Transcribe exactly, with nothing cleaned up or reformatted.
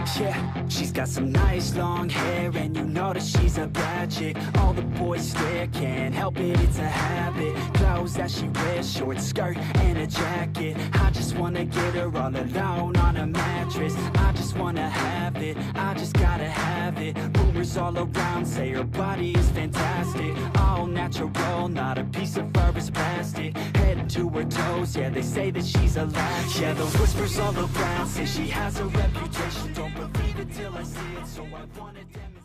Yeah, she's got some nice long hair, and you know that she's a bad chick. All the boys stare, can't help it, it's a habit. Clothes that she wears, short skirt and a jacket. I just wanna get her all alone on a mattress. I just wanna have it, I just gotta have it. Rumors all around say her body is fantastic. All natural, not a piece of fur is plastic. Head to her toes, yeah, they say that she's a latch. Yeah, the whispers all around say she has a reputation. Don't believe it till I see it, so I wanna demonstrate.